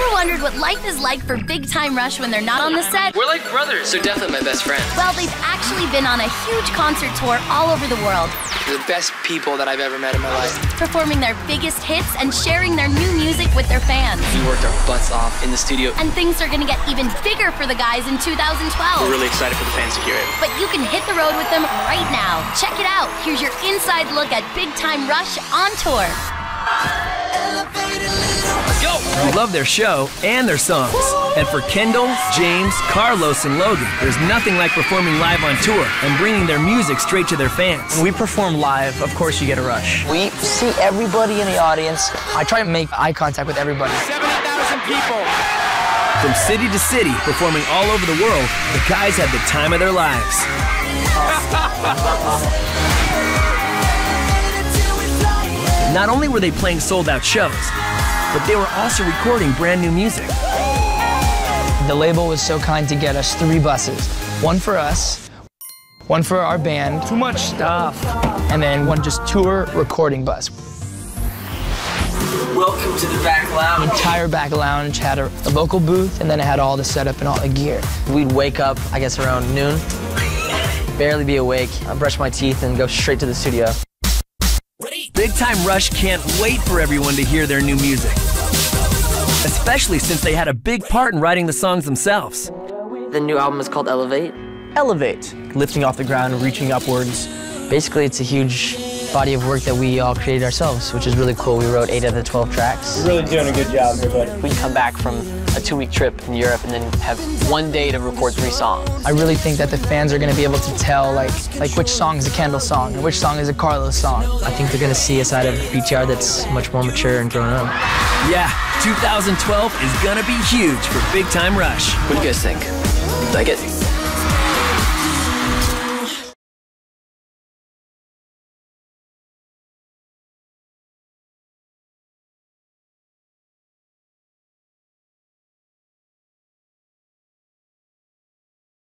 wondered what life is like for Big Time Rush when they're not on the set? We're like brothers. They're definitely my best friends. Well, they've actually been on a huge concert tour all over the world. They're the best people that I've ever met in my life. Performing their biggest hits and sharing their new music with their fans. We worked our butts off in the studio. And things are gonna get even bigger for the guys in 2012. We're really excited for the fans to hear it. But you can hit the road with them right now. Check it out. Here's your inside look at Big Time Rush on tour. Let's go! We love their show and their songs. And for Kendall, James, Carlos, and Logan, there's nothing like performing live on tour and bringing their music straight to their fans. When we perform live, of course you get a rush. We see everybody in the audience. I try to make eye contact with everybody. 70,000 people! From city to city, performing all over the world, the guys had the time of their lives. Not only were they playing sold-out shows, but they were also recording brand new music. The label was so kind to get us 3 buses. One for us, one for our band. Too much stuff. And then one just tour recording bus. Welcome to the back lounge. The entire back lounge had a vocal booth, and then it had all the setup and all the gear. We'd wake up, I guess, around noon, barely be awake. I'd brush my teeth and go straight to the studio. Big Time Rush can't wait for everyone to hear their new music. Especially since they had a big part in writing the songs themselves. The new album is called Elevate. Elevate, lifting off the ground and reaching upwards. Basically, it's a huge body of work that we all created ourselves, which is really cool. We wrote 8 of the 12 tracks. You're really doing a good job here, buddy. We come back from a 2-week trip in Europe and then have 1 day to record 3 songs. I really think that the fans are going to be able to tell like which song is a Kendall song and which song is a Carlos song. I think they're going to see a side of BTR that's much more mature and grown up. Yeah, 2012 is gonna be huge for Big Time Rush. What do you guys think? Like it?